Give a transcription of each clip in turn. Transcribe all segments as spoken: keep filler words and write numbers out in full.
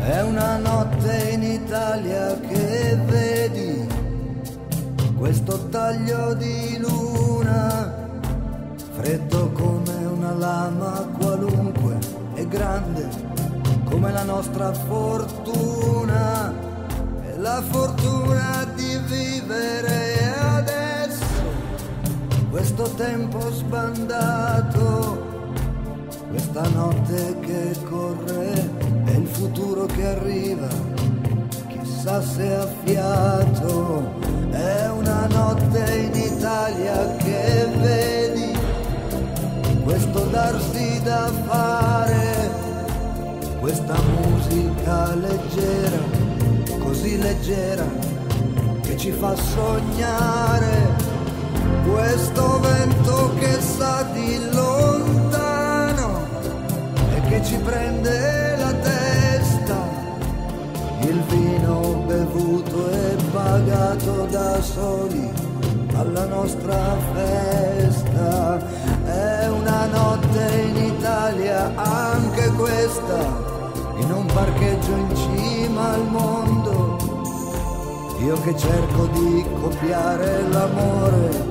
È una notte in Italia che vedi questo taglio di luna, freddo come una lama qualunque e grande come la nostra fortuna, e la fortuna di vivere adesso questo tempo sbandato, questa notte che corre e il futuro che arriva, chissà se ha fiato. È una notte in Italia che vedi questo darsi da fare, questa musica leggera, così leggera che ci fa sognare, questo vento che sa di lontano e che ci prende la testa, il vino bevuto e pagato da soli alla nostra festa. È una notte in Italia anche questa, in un parcheggio in cima al mondo, io che cerco di copiare l'amore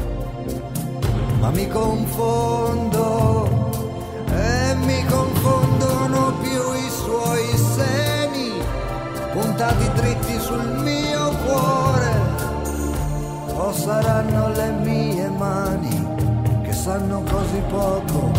ma mi confondo, e mi confondono più i suoi seni puntati dritti sul mio cuore, o saranno le mie mani che sanno così poco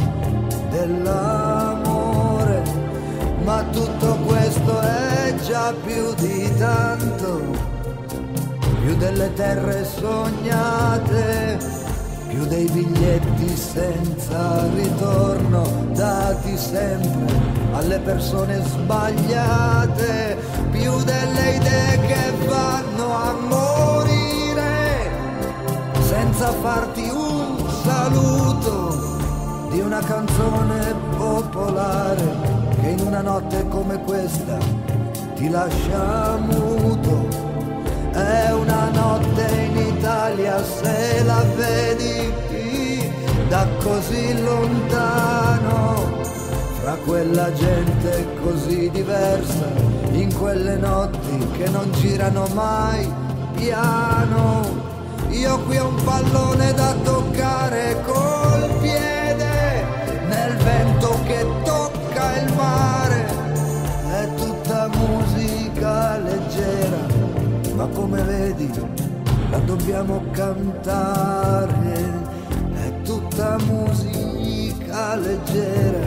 dell'amore. Ma tutto questo è già più di tanto, più delle terre sognate, più dei biglietti senza ritorno dati sempre alle persone sbagliate, più delle idee che vanno a morire senza farti un saluto, di una canzone popolare che in una notte come questa ti lascia muto. È una notte in Italia se la vedi da così lontano, fra quella gente così diversa, in quelle notti che non girano mai piano. Io qui ho un pallone da toccare col piede, nel vento che tocca il mare, è tutta musica leggera, ma come vedi la dobbiamo cantare, è tutta musica leggera,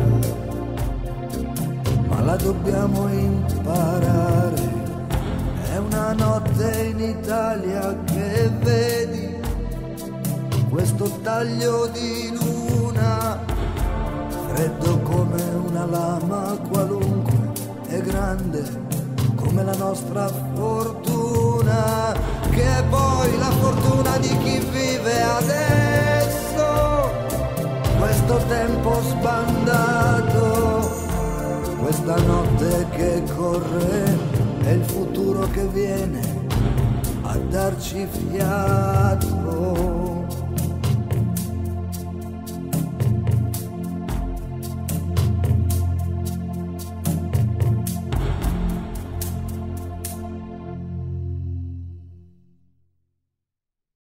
ma la dobbiamo imparare. È una notte in Italia che vedi questo taglio di luna, freddo come una lama qualunque e grande come la nostra fortuna, che è poi la fortuna di chi vive adesso questo tempo sbandato, questa notte che corre e il futuro che viene a darci fiato.